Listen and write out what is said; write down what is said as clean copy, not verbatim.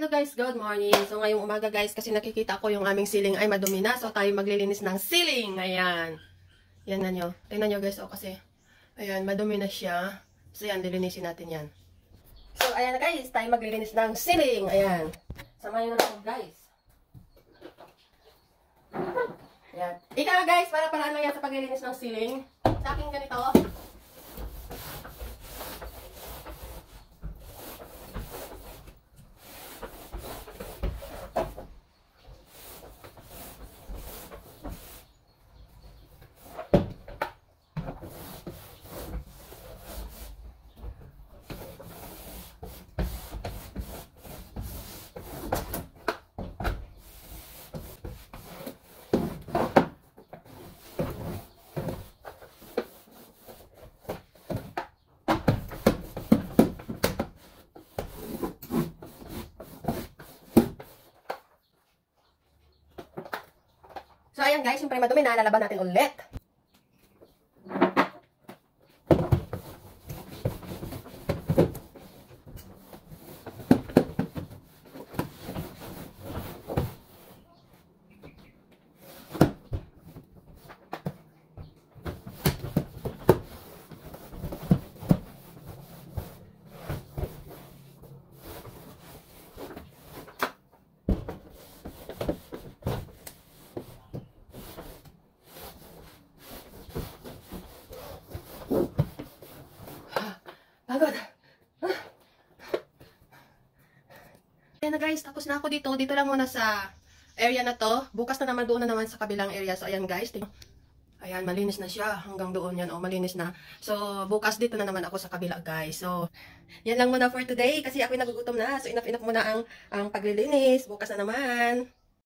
Hello guys, good morning. So ngayong umaga guys, kasi nakikita ko yung aming ceiling ay madumi na. So tayo maglilinis ng ceiling. Ayan. Yan na nyo. Tingnan nyo guys, kasi ayan, madumi na siya. So yan, dilinisin natin yan. So ayan na guys, tayo maglilinis ng ceiling. Ayan. Samayin nyo na ako guys. Ayan. Ika guys, para-paraan lang yan sa paglilinis ng ceiling. Sa akin ganito. So ayan guys, siyempre madumi na, lalaban natin ulit. Pagod. Ayan na guys, tapos na ako dito. Dito lang muna sa area na to. Bukas na naman doon na naman sa kabilang area. So ayan guys. Ayan, malinis na siya. Hanggang doon yan. O, malinis na. So, bukas dito na naman ako sa kabila guys. So, yan lang muna for today. Kasi ako'y nagugutom na. So, enough muna ang paglilinis. Bukas na naman.